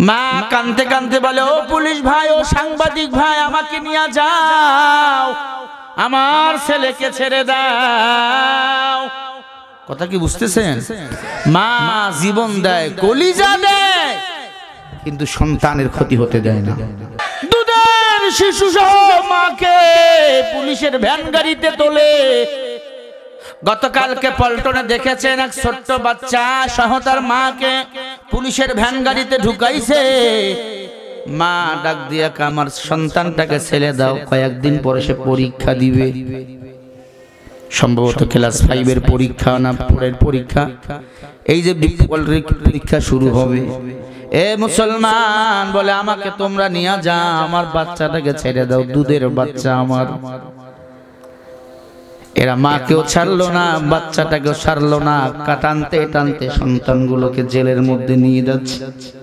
মা কাঁদতে কাঁদতে বলে, ও পুলিশ ভাই, ও সাংবাদিক ভাই, আমাকে নিয়ে যাও, আমার ছেলেকে ছেড়ে দাও। কথা কি বুঝতেছেন? মা জীবন দেয়, কলিজা দেয়, কিন্তু সন্তানের ক্ষতি হতে দেয় না। দুধের শিশু সহ মাকে পুলিশের ভ্যান গাড়িতে তোলে। গতকালকে পল্টনে দেখেছেন এক ছোট্ট বাচ্চা সহ তার মাকে পুলিশের ভ্যান গাড়িতে ঢুকাইছে। মা ডাক দিয়া, আমার সন্তানটাকে ছেড়ে দাও, কয়েকদিন পরে সে পরীক্ষা দিবে, সম্ভবত ক্লাস 5 এর পরীক্ষা না 4 এর পরীক্ষা। এই যে পরীক্ষা শুরু হবে, এ মুসলমান বলে, আমাকে তোমরা নিয়ে যাও, আমার বাচ্চাটাকে ছেড়ে দাও, দুধের বাচ্চা আমার। এরা মাকেও ছাড়লো না, বাচ্চাটাকেও ছাড়লো না, টানতে টানতে সন্তানগুলোকে জেলের মধ্যে নিয়ে যাচ্ছে।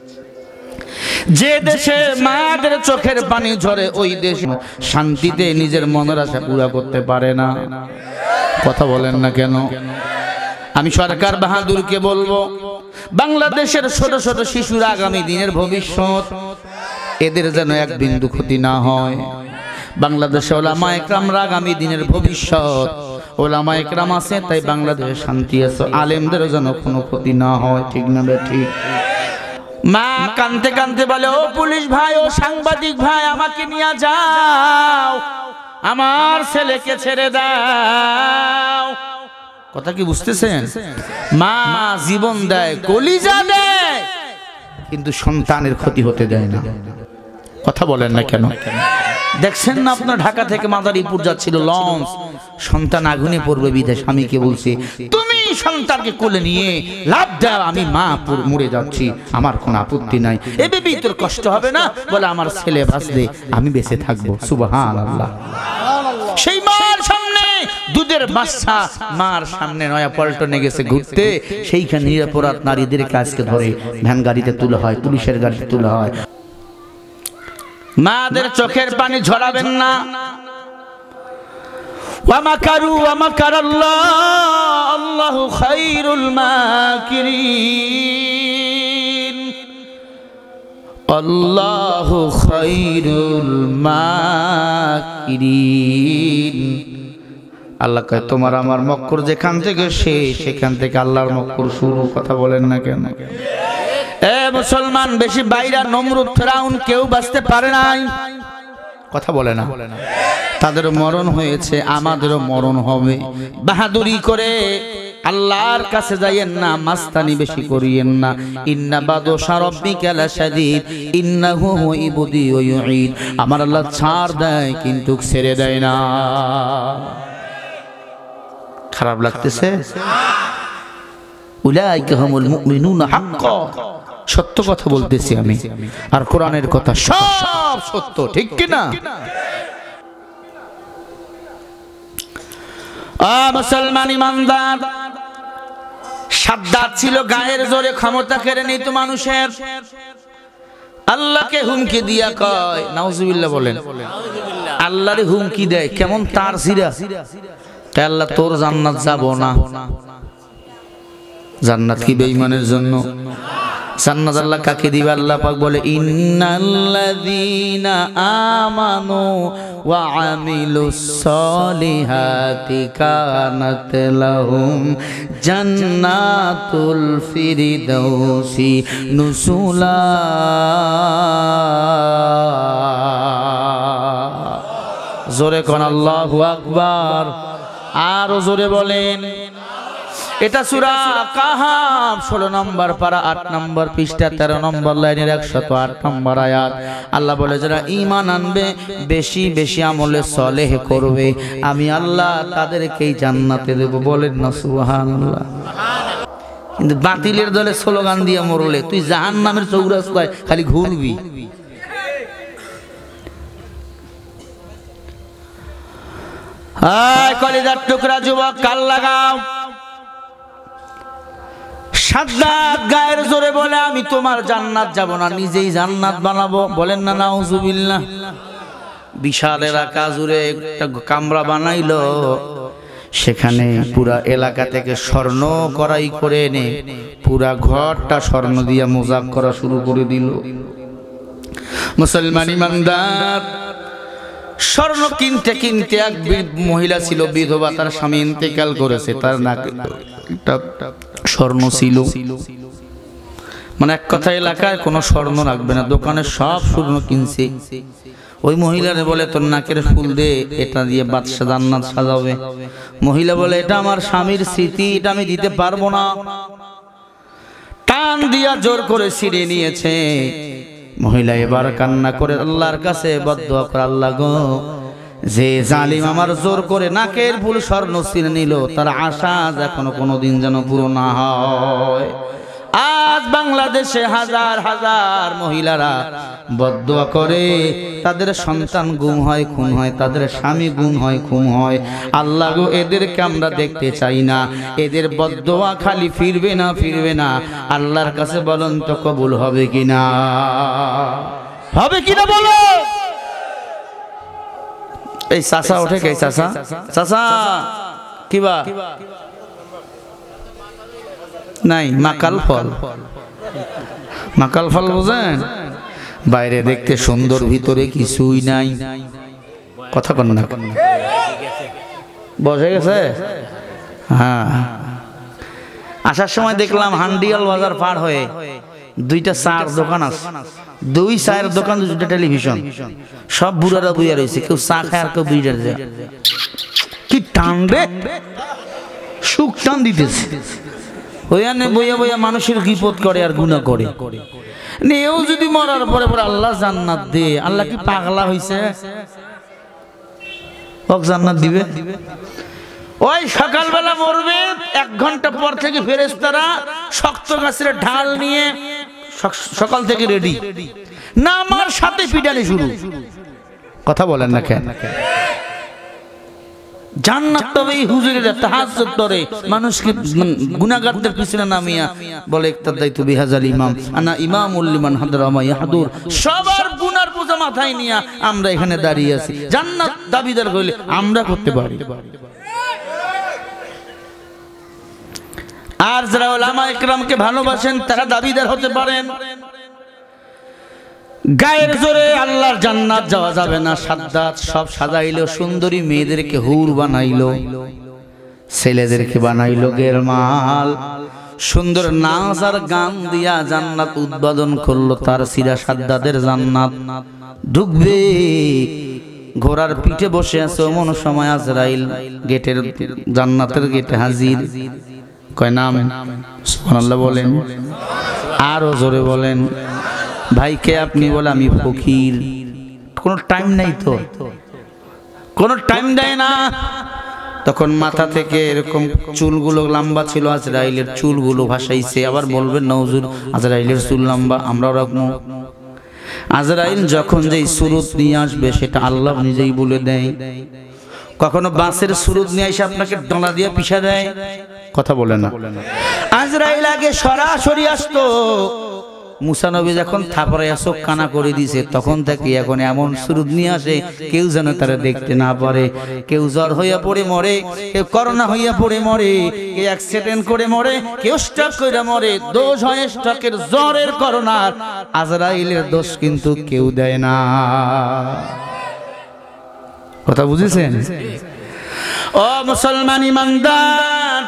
যে দেশে মায়েদের চোখের পানি ঝরে, ওই দেশে শান্তিতে নিজের মনের আশা পুরা করতে পারে না। কথা বলেন না কেন? আমি সরকার বাহাদুরকে বলবো, বাংলাদেশের ছোট ছোট শিশুরা আগামী দিনের ভবিষ্যৎ, এদের যেন এক বিন্দু ক্ষতি না হয়। বাংলাদেশে ওলামা একরামরা আগামী দিনের ভবিষ্যৎ, ওলামা একরাম আছে তাই বাংলাদেশে শান্তি আছে, আলেমদের যেন কোনো ক্ষতি না হয়। ঠিক না ঠিক? মা কাঁদতে কাঁদতে বলে, ও পুলিশ ভাই, ও সাংবাদিক ভাই, আমাকে নিয়ে যাও, আমার ছেলেকে ছেড়ে দাও। কথা কি বুঝতেছেন? মা জীবন দেয়, কলিজা দেয়, কিন্তু সন্তানের ক্ষতি হতে দেয় না। কথা বলেন না কেন? দেখছেন না আপনার ঢাকা থেকে মাদারীপুর যাচ্ছিল লঞ্চ, সন্তান আগুনে পড়বে বিধায় স্বামীকে বলছে, তুমি সন্তানকে কোলে নিয়ে লাফ দাও, আমি মা মরে যাচ্ছি, আমার কোনো আপত্তি নাই, এ বেবি তোর কষ্ট হবে না? বলে, আমার ছেলে বাঁচলে আমি বেঁচে থাকবো। সুবহানাল্লাহ। সেই মার সামনে দুধের বাচ্চা মার সামনে নয়া পল্টনে গেছে ঘুরতে, সেইখানে নিরপরাধ নারীদের কাজকে ধরে ভ্যান গাড়িতে তোলা হয়, পুলিশের গাড়িতে তোলা হয়। মাদের চোখের পানি ঝরাবেন না। ওয়া মাকারু ওয়া মাকারাল্লাহ, আল্লাহু খায়রুল মাকিরিন, আল্লাহু খায়রুল মাকিরিন। আল্লাহ কয়, তোমার আমার মক্কর যেখান থেকে শেষ, সেখান থেকে আল্লাহর মক্কর শুরু। কথা বলেন না কেন? এ মুসলমান, বেশি বাইরা নমরুদ ফেরাউন কেউ বাঁচতে পারে নাই। কথা বলে না? তাদের মরণ হয়েছে, আমাদেরও মরণ হবে। বাহাদুরি করে আল্লাহর কাছে যাইয়েন না, মাস্তানি বেশি করিয়েন না। ইন্না বাদশা রাব্বিকা লাশাদীদ ইন্নাহু হুয়াইবুদি ওয়া ইউঈদ। আমার আল্লাহ ছাড় দেয় কিন্তু ছেড়ে দেয় না। খারাপ লাগতেছে? উলাইকা হুমুল মুমিনুনা হাক্কান, সত্য কথা বলতেছি আমি, আর কোরআনের কথা সব সত্য। ঠিক কি না? মুসলমান ইমানদার, সাদ্দাত ছিল গায়ের জোরে, ক্ষমতা কেড়ে নিত মানুষের। আল্লাহকে হুমকি দিয়া কয়, নাউজুবিল্লাহ বলেন, আল্লাহরে হুমকি দেয়, কেমন তার সিরা, তাই আল্লাহ তোর জান্নাত যাব না। জান্নাত কি বেঈমানের জন্য? জান্নাত আল্লাহ কাকে দিবে? আল্লাহ পাক বলে, ইন্নাল্লাযীনা আমানু ওয়া আমিলুস সলিহাতি কানাত লাহুম জান্নাতুল ফিরদাউসি নুসুলা। জোরে কোন আল্লাহু আকবার, আর জোরে বলেন। এটা সূরা কাহাফ 16 নম্বর পারা 8 নম্বর পৃষ্ঠা 13 নম্বর লাইনের 108 নম্বর আয়াত। আল্লাহ বলে, যারা ঈমান আনবে, বেশি বেশি আমলে সলেহ করবে, আমি আল্লাহ তাদেরকেই জান্নাতে দেব। বলেন না সুবহানাল্লাহ। কিন্তু বাতিলের দলে স্লোগান দিয়ে মরলে তুই জাহান্নামের চৌরাস্তায় খালি ঘুরবি। হায় কলিজার টুকরা যুবক, কাল লাগাও। সাদ্দাত গায়ের জোরে বলে, আমি তোমার জান্নাত যাব না, নিজেই জান্নাত বানাবো। বলেন না নাউজুবিল্লাহ। বিশাল এলাকা জুড়ে একটা কামরা বানাইলো, সেখানে পুরা এলাকা থেকে স্বর্ণ করাই করে এনে পুরা ঘরটা স্বর্ণ দিয়া মোজাক করা শুরু করে দিল। মুসলমান ইমানদার, স্বর্ণ কিনতে কিনতে এক মহিলা ছিল বিধবা, তার স্বামী ইন্তেকাল করেছে, তার নাকে স্বর্ণ ছিল। মানে এক কথা এলাকায় কোনো স্বর্ণ রাখবে না, দোকানে সব স্বর্ণ কিনছে। ওই মহিলারে বলে তোর নাকের ফুল দে, এটা দিয়ে বাদশা জান্নাত সাজাবে। মহিলা বলে এটা আমার স্বামীর স্মৃতি, এটা আমি দিতে পারবো না। টান দিয়া জোর করে ছিঁড়ে নিয়েছে। মহিলা এবার কান্না করে আল্লাহর কাছে বদদুয়া করে, আল্লাহ গো, যে জালিম আমার জোর করে নাকের ফুল স্বর্ণ ছিঁড়ে নিল, তার আশা এখনো কোনোদিন যেন পুরো না হয়। আজ বাংলাদেশে হাজার হাজার মহিলারা বদদুয়া করে, তাদের সন্তান গুম হয়, খুন হয়, তাদের স্বামী গুম হয়, খুন হয়। আল্লাহ গো, এদেরকে আমরা দেখতে চাই না। এদের বদদুয়া খালি ফিরবে না, ফিরবে না। আল্লাহর কাছে বলুন তো কবুল হবে কিনা? হবে কিনা বলো? এই চাচা ওঠে কে? চাচা, চাচা কিবা নাই? মাকাল ফল, মাকাল ফল বোঝেন? বাইরে দেখতে সুন্দর, ভিতরে কিছুই নাই। কথা কন না, বসে গেছে। হ্যাঁ, আসার সময় দেখলাম হান্ডিয়াল বাজার পার হয়ে দুইটা চার দোকান আছে, দুই চায়ের দোকান, দুইটা টেলিভিশন, সব বুড়ারা বুইয়া রয়েছে, কেউ চা খায় আর কেউ বিড়ার যায়। কি টান রে, সুখ টান দিতেছে। ওইখানে বইয়া বইয়া মানুষের বিপদ করে আর গুনাহ করে। নেও যদি মরার পরে পরে আল্লাহ জান্নাত দে, আল্লাহ কি পাগলা হইছে? ওক জান্নাত দিবে। ওই সকালবেলা মরবে, 1 ঘন্টা পর থেকে ফেরেশতারা শক্ত গাছের ঢাল নিয়ে সকাল থেকে রেডি, নামার সাথে পিটানি শুরু। কথা বলেন না কেন? জান্নাত তবে এই হুজুরেরা তাহাজ্জুদ করে মানুষকে গুনাহগারদের পিছনে নামিয়া বলে ইক্তাদাইতু বিহাজাল ইমাম আনা ইমামুল লিমান হাদরা মা ইয়াহদুর। সবার গুনার বোঝা মাথায় নিয়া আমরা এখানে দাঁড়িয়ে আছি। জান্নাত দাবিদার হইলে আমরা করতে পারি। আর যারা উলামা ইকরামকে ভালোবাসেন তারা দাবিদার হতে পারেন। গায়ের জোরে আল্লাহর জান্নাত যাওয়া যাবে না। সাদ্দাত সব সাজাইলো, সুন্দরী মেয়েদেরকে হুর বানাইলো, ছেলেদেরকে বানাইলো গেরমাল, সুন্দর নাচ আর গান দিয়া জান্নাত উদ্বোধন করলো। তার সিরা সাদ্দাদের জান্নাত ঢুকবে। ঘোড়ার পিঠে বসে আছে, এমন সময় আজরাইল গেটের, জান্নাতের গেটে হাজির। কয় নাম? সুবহানাল্লাহ বলেন, আরো জোরে বলেন। ভাই কে আপনি? বলে আমি ফকির। কোনো টাইম নাই তো, কোনো টাইম দেয় না। তখন মাথা থেকে এরকম চুলগুলো লম্বা ছিল, আজরাইলের চুলগুলো ভাসাইছে। আবার বলবেন না হুজুর আজরাইলের চুল লম্বা, আমরাও রাখবো। আজরাইল যখন যেই সুরত নিয়ে আসবে সেটা আল্লাহ নিজেই বলে দেয়। কখনো বাঁশের সুরত নিয়ে এসে আপনাকে ডলা দিয়ে পিষা দেয়। কথা বলে না। আজরাইল আগে সরাসরি আসতো। মুসা নবী যখন থাপড়াইয়া চোখ কানা করে দিয়েছে, তখন থেকে এখন এমন সুরুদ নিয়ে আসে কেউ যেন তারা দেখতে না পারে। কেউ জ্বর হইয়া পড়ে মরে, কেউ করোনা হইয়া পড়ে মরে, কেউ অ্যাক্সিডেন্ট করে মরে, কেউ স্ট্রোক করে মরে। দোষ হয় স্ট্রোকের, জ্বরের, করোনার। আজরাইলের দোষ কিন্তু কেউ দেয় না। কথা বুঝেছেন? ও মুসলমান ইমানদার,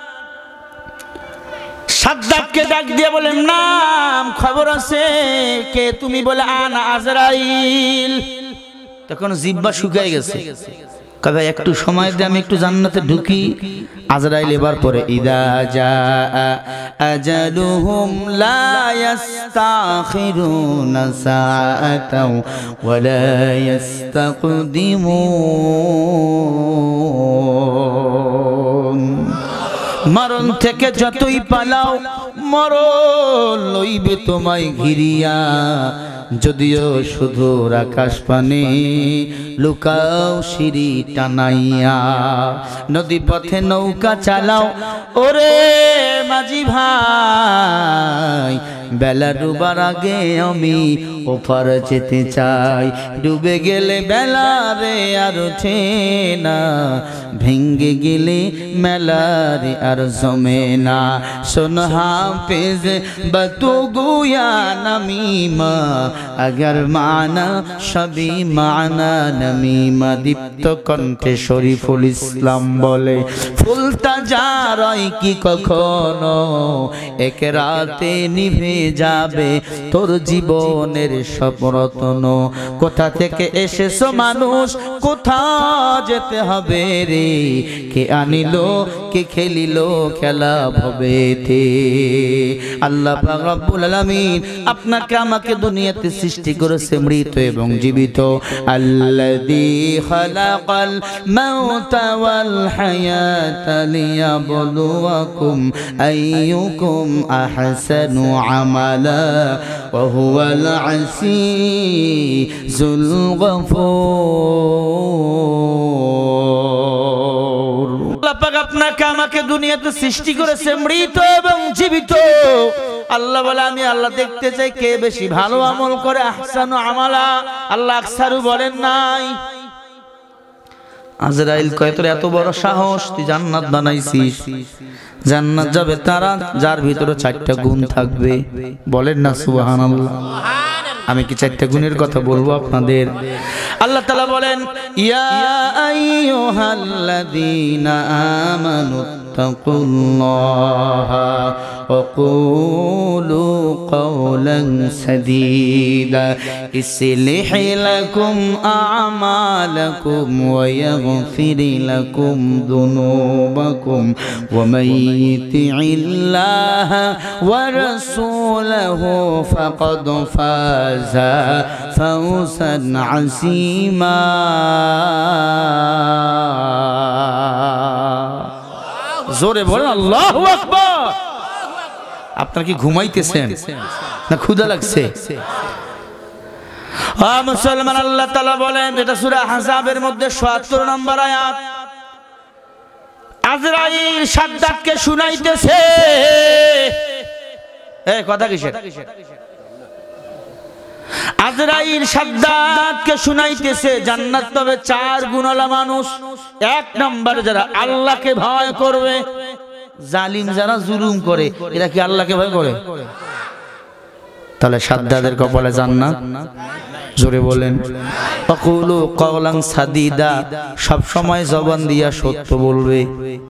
সাদ্দাতকে ডাক দিয়ে বলেন নাম, খবর আছে কে তুমি? বলে আনা আজরাইল। তখন জিহ্বা শুকিয়ে গেছে। কবে একটু সময় দিয়ে আমি একটু জান্নাতে ঢুকি। আজরাইল এবার পরে ইদা জা আজালুহুম লা ইস্তাখিরুনা সাআতাও ওয়া লা ইস্তাকদিমুন। মরণ থেকে যতই পালাও, মরণ লইবে তোমায় ঘিরিয়া। যদিও শুধু আকাশ পানে লুকাও সিঁড়ি টানাইয়া। নদী পথে নৌকা চালাও ওরে মাঝি ভাই, বেলা ডুবার আগে আমি ওপার যেতে চাই। ডুবে গেলে বেলা রে আর ওঠে না, ভেঙ্গে গেলে মেলারে আর জমে না শোন হাফেজ বতু গুয়া নমিমা अगर माना सभी माना नमीमा दीप्त कण्ठे शरीफुल इस्लाम बोले फुलता जा रही कि कखनो एक राते निभे जाबे तोर जीवनेर सब रत्न कोथा थेके एसेछो मानुष कोथा जेते हबे रे के आनिलो के खेलिलो खेला भवेते अल्लाह पाक रब्बुल आलामीन आपनाके आमाके दुनियाते सृष्टि करेছে মৃত এবং জীবিত আল্লাযী খালাকাল মাউতা ওয়াল হায়াতা লিয়াবলুয়াকুম আইয়ুকুম আহসানু আমালা ওয়া হুয়াল আসীজুল গফুর আল্লাহ পাক আপনাকে আমাকে দুনিয়াতে সৃষ্টি করেছে মৃত এবং জীবিত আল্লাহ বলে আমি আল্লাহ দেখতে চাই কে বেশি ভালো আমল করে আহসানু আমালা আল্লাহ আকসারু বলেন নাই আজরাইল কয় তোর এত বড় সাহস তুই জান্নাত বানাইছিস জান্নাত যাবে তারা যার ভিতরে চারটা গুণ থাকবে বলেন না সুবহানাল্লাহ আমি কি চারটা গুণের কথা বলবো আপনাদের আল্লাহ তাআলা বলেন ইয়া আইয়ুহাল্লাযীনা আমানু তাকুল্লাহা ওয়া কুলু কওলান সাদীদা ইসলিহ লাকুম আ'মালাকুম ওয়া ইয়াগফির লাকুম যুনুবাকুম ওয়া মান ইউতি'িল্লাহা ওয়া রাসূলাহু ফাকাদ ফাযা ফাওজান আসীমা জোরে বলেন আল্লাহু আকবার আপনারা কি ঘুমাইতেছেন না ক্ষুধা লাগছে মুসলমান আল্লাহ তাআলা বলেন এটা সূরা আহজাবের মধ্যে ৭৭ নম্বর আয়াত আজরাইল সাদ্দাতকে শুনাইতেছে এই কথা কিসের আজরাইল সাদ্দাতকে শুনাইতেছে জান্নাত পাবে চার গুণওয়ালা মানুষ এক নাম্বার যারা আল্লাহকে ভয় করবে জালিম যারা জুলুম করে এরা কি আল্লাহকে ভয় করে তাহলে সাদ্দাতের কপালে জান্নাত জোরে বলেন ওয়াকুলু কওলান সাদীদা সব সময় জবান দিয়া সত্য বলবে